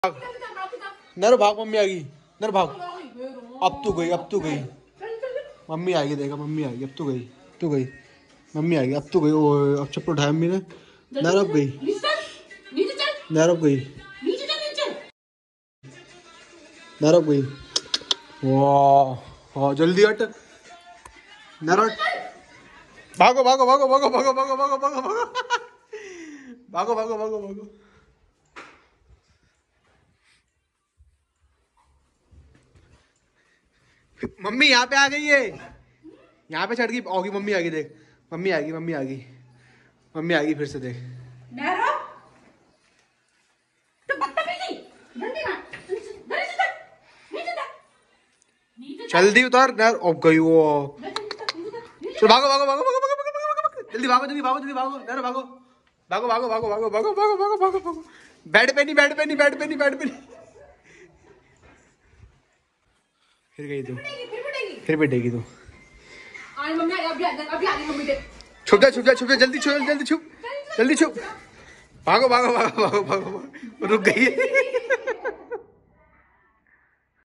नर भाग, मम्मी आ गई। नर भाग, अब तू गई, अब तू गई। मम्मी आ गई, देखा मम्मी आ गई, अब तू गई, तू गई। मम्मी आ गई, अब तू गई। ओ अब चप्पल उठाया मम्मी ने। नर अब गई, नर अब गई, नर अब गई। वाह जल्दी हट, नर हट। भागो भागो भागो भागो भागो भागो भागो भागो भागो भागो भागो भागो भागो। मम्मी यहाँ पे आ गई है, यहाँ पे चढ़ गई होगी। मम्मी आ गई, देख मम्मी आ गई, मम्मी आ गई, मम्मी आ गई फिर से, देख। जल्दी उतर नर, अब गई वो। चल भागो भागो भागो भागो भागो भागो, जल्दी भागो, जल्दी भागो, जल्दी भागो नर, भागो भागो भागो भागो भागो भागो भागो भागो भागो भागो। बेड पे नहीं, बेड पे नहीं, बेड पे नहीं, बेड पे नहीं। फिर गई तू, फिर बैठेगी तू। छुप जा, छुप जा, छुप जा, जल्दी छुप, जल्दी छुप, जल्दी छुप। भागो भागो भागो भागो भागो, रुक गई।